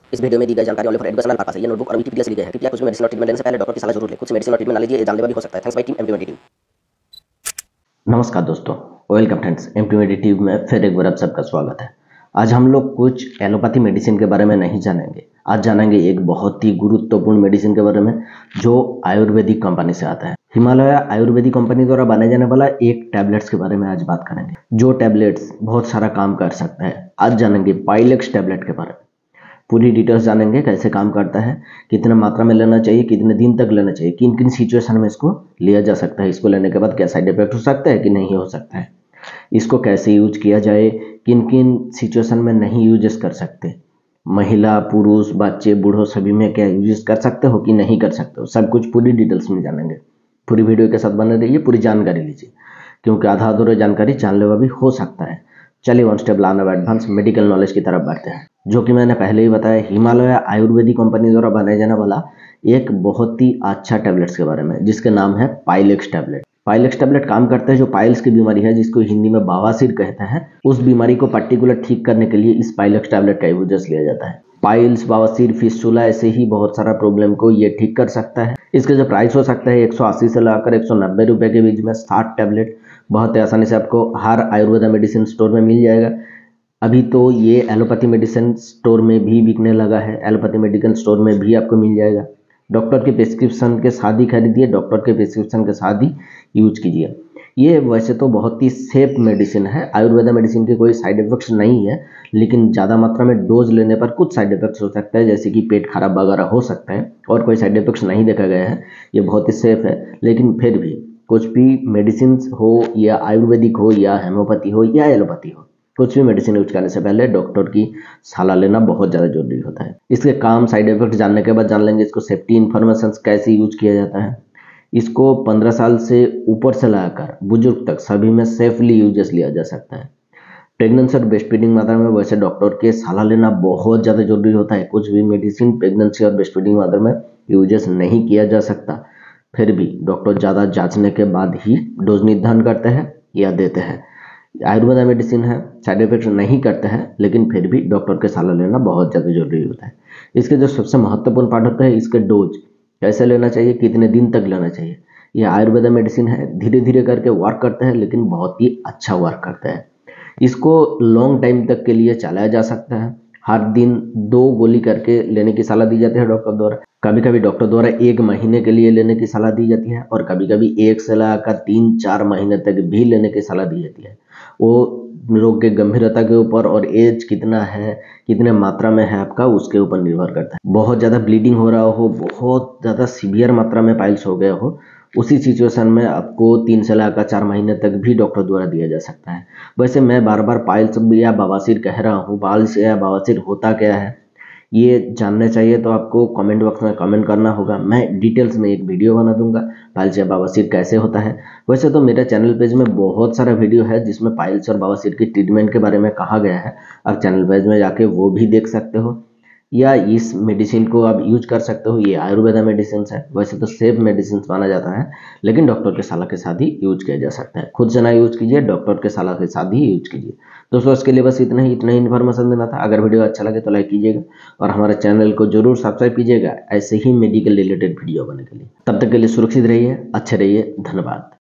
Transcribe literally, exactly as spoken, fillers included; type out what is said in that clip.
इस वीडियो में दी गई जानकारी ओनली फॉर एजुकेशनल पर्पस है। ये नोटबुक और विकिपीडिया से ली गई है। कृपया कुछ भी मेडिसिन और ट्रीटमेंट लेने से पहले डॉक्टर की सलाह जरूर लें। खुद से मेडिसिन और ट्रीटमेंट ना लीजिए, ये जानलेवा भी हो सकता है। Thanks by team MT team. नमस्कार दोस्तों, वेलकम फ्रेंड्स। एमटी टीवी में फिर एक बार आप सबका स्वागत है। आज हम लोग कुछ एलोपैथी मेडिसिन के बारे में नहीं जानेंगे। आज जानेंगे एक बहुत ही गुरुत्वपूर्ण मेडिसिन के बारे में जो आयुर्वेदिक कंपनी से आता है। हिमालय आयुर्वेदिक कंपनी द्वारा बनाए जाने वाला एक टैबलेट्स के बारे में आज बात करेंगे, जो टैबलेट्स बहुत सारा काम कर सकता है। आज जानेंगे पाइलेक्स टैबलेट के बारे में। पूरी डिटेल्स जानेंगे, कैसे काम करता है, कितने मात्रा में लेना चाहिए, कितने दिन तक लेना चाहिए, किन किन सिचुएशन में इसको लिया जा सकता है, इसको लेने के बाद क्या साइड इफेक्ट हो सकता है कि नहीं हो सकता है, इसको कैसे यूज किया जाए, किन किन सिचुएशन में नहीं यूज कर सकते, महिला पुरुष बच्चे बूढ़ों सभी में क्या यूज कर सकते हो कि नहीं कर सकते हो, सब कुछ पूरी डिटेल्स में जानेंगे। पूरी वीडियो के साथ बने रहिए, पूरी जानकारी लीजिए, क्योंकि आधा अधूरा जानकारी जानलेवा भी हो सकता है। चलिए वन स्टेप लाना एडवांस मेडिकल नॉलेज की तरफ बढ़ते हैं। जो कि मैंने पहले ही बताया, हिमालय आयुर्वेदिक कंपनी द्वारा बनाया जाने वाला एक बहुत ही अच्छा टैबलेट्स के बारे में, जिसका नाम है पाइलेक्स टैबलेट। पाइलेक्स टैबलेट काम करता है जो पाइल्स की बीमारी है, जिसको हिंदी में बवासीर कहते हैं, उस बीमारी को पर्टिकुलर ठीक करने के लिए इस पाइलेक्स टैबलेट का यूज लिया जाता है। पाइल्स, बवासीर, फिस्टुला, ऐसे ही बहुत सारा प्रॉब्लम को ये ठीक कर सकता है। इसका जो प्राइस हो सकता है एक सौ अस्सी से लाकर एक सौ नब्बे रुपए के बीच में। साठ टैबलेट बहुत ही आसानी से आपको हर आयुर्वेदा मेडिसिन स्टोर में मिल जाएगा। अभी तो ये एलोपैथी मेडिसिन स्टोर में भी बिकने लगा है, एलोपैथी मेडिकल स्टोर में भी आपको मिल जाएगा। डॉक्टर के प्रिस्क्रिप्शन के साथ ही खरीदिए, डॉक्टर के प्रिस्क्रिप्शन के साथ ही यूज कीजिए। ये वैसे तो बहुत ही सेफ मेडिसिन है, आयुर्वेदा मेडिसिन के कोई साइड इफेक्ट्स नहीं है, लेकिन ज़्यादा मात्रा में डोज लेने पर कुछ साइड इफेक्ट्स हो सकता है, जैसे कि पेट खराब वगैरह हो सकता है, और कोई साइड इफेक्ट्स नहीं देखा गया है। ये बहुत ही सेफ है, लेकिन फिर भी कुछ भी मेडिसिन हो, या आयुर्वेदिक हो, या हेम्योपैथी हो, या एलोपैथी हो, कुछ भी मेडिसिन यूज करने से पहले डॉक्टर की सलाह लेना बहुत ज़्यादा जरूरी होता है। इसके काम, साइड इफेक्ट जानने के बाद जान लेंगे इसको सेफ्टी इन्फॉर्मेशन कैसे यूज किया जाता है। इसको पंद्रह साल से ऊपर से लाकर बुजुर्ग तक सभी में सेफली यूजेस लिया जा सकता है। प्रेगनेंसी और ब्रेस्ट फीडिंग मात्रा में वैसे डॉक्टर के सलाह लेना बहुत ज़्यादा जरूरी होता है। कुछ भी मेडिसिन प्रेगनेंसी और ब्रेस्ट फीडिंग मात्रा में यूजेस नहीं किया जा सकता, फिर भी डॉक्टर ज़्यादा जांचने के बाद ही डोज निर्धारण करते हैं या देते हैं। आयुर्वेदा मेडिसिन है, साइड इफेक्ट नहीं करते हैं, लेकिन फिर भी डॉक्टर के सलाह लेना बहुत ज़्यादा जरूरी होता है। इसके जो सबसे महत्वपूर्ण पार्ट होता है, इसके डोज कैसे लेना चाहिए, कितने दिन तक लेना चाहिए। यह आयुर्वेदा मेडिसिन है, धीरे धीरे करके वर्क करता है, लेकिन बहुत ही अच्छा वर्क करता है। इसको लॉन्ग टाइम तक के लिए चलाया जा सकता है। हर दिन दो गोली करके लेने की सलाह दी जाती है डॉक्टर द्वारा। कभी कभी डॉक्टर द्वारा एक महीने के लिए लेने की सलाह दी जाती है, और कभी कभी एक से लाकर तीन चार महीने तक भी लेने की सलाह दी जाती है। वो रोग के गंभीरता के ऊपर और एज कितना है, कितने मात्रा में है आपका, उसके ऊपर निर्भर करता है। बहुत ज़्यादा ब्लीडिंग हो रहा हो, बहुत ज़्यादा सीवियर मात्रा में पाइल्स हो गया हो, उसी सिचुएशन में आपको तीन से लाकर चार महीने तक भी डॉक्टर द्वारा दिया जा सकता है। वैसे मैं बार बार पाइल्स या बवासीर कह रहा हूँ, पाइल्स या बवासीर होता क्या है ये जानना चाहिए तो आपको कमेंट बॉक्स में कमेंट करना होगा। मैं डिटेल्स में एक वीडियो बना दूंगा पाइल्स या बवासीर कैसे होता है। वैसे तो मेरे चैनल पेज में बहुत सारा वीडियो है जिसमें पाइल्स और बवासीर की ट्रीटमेंट के बारे में कहा गया है। आप चैनल पेज में जाके वो भी देख सकते हो, या इस मेडिसिन को आप यूज कर सकते हो। ये आयुर्वेदा मेडिसिन है, वैसे तो सेफ मेडिसिन माना जाता है, लेकिन डॉक्टर के सलाह के साथ ही यूज किया जा सकता है। खुद से ना यूज कीजिए, डॉक्टर के सलाह के साथ ही यूज कीजिए। दोस्तों इसके लिए बस इतना ही इतना ही इन्फॉर्मेशन देना था। अगर वीडियो अच्छा लगे तो लाइक कीजिएगा, और हमारे चैनल को जरूर सब्सक्राइब कीजिएगा ऐसे ही मेडिकल रिलेटेड वीडियो बनने के लिए। तब तक के लिए सुरक्षित रहिए, अच्छे रहिए, धन्यवाद।